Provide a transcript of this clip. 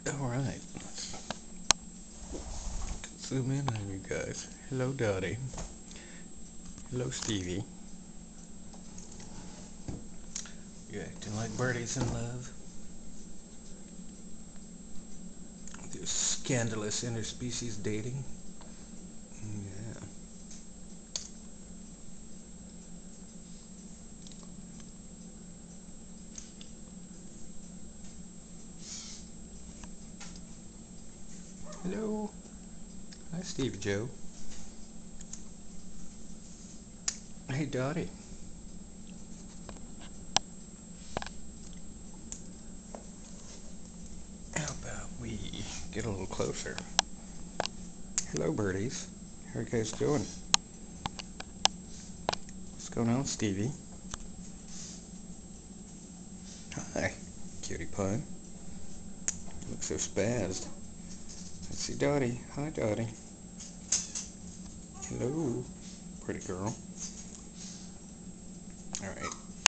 Alright, let's zoom in on you guys. Hello, Dottie. Hello, Stevie. You acting like birdies in love? This scandalous interspecies dating? Yeah. Hello. Hi, Stevie Joe. Hey, Dottie. How about we get a little closer? Hello, birdies. How are you guys doing? What's going on, Stevie? Hi, cutie pie. You look so spazzed. Let's see, Dottie. Hi, Dottie. Hello, pretty girl. Alright,